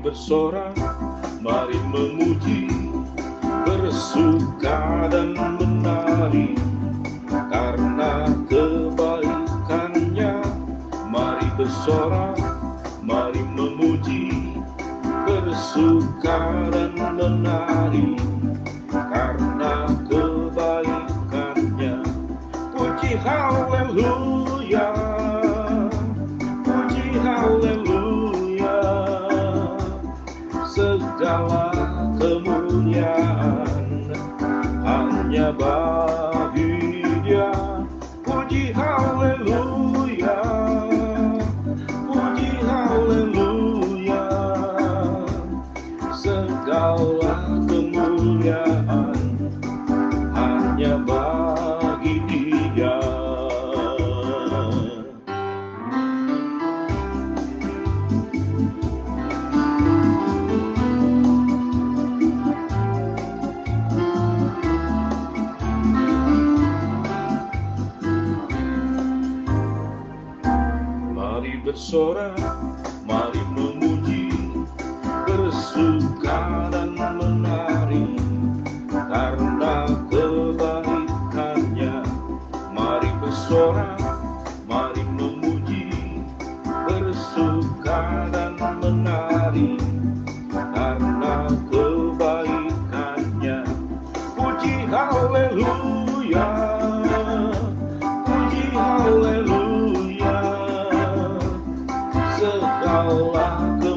bersorak, mari memuji, bersuka dan menari, karena kebaikannya. Mari bersorak, mari memuji, bersuka dan menari, karena kebaikannya. Puji haleluya, puji haleluya, segala kemuliaan hanya bagi Dia. Puji haleluya, puji haleluya, segala kemuliaan hanya bagi Dia. Mari bersorak, mari memuji, bersuka dan menari, karena kebaikannya. Mari bersorak, mari memuji, bersuka dan menari, karena kebaikannya. Puji haleluya, puji haleluya, segala